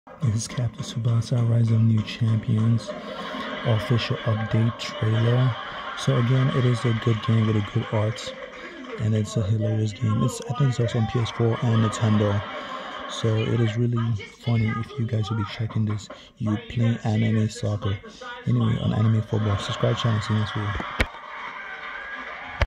This is Captain Tsubasa, Rise of New Champions official update trailer. So again, it is a good game with a good art, and it's a hilarious game. I think it's also on PS4 and Nintendo. So it is really funny if you guys will be checking this. You playing anime soccer. Anyway, on anime football. Subscribe channel. See you next video.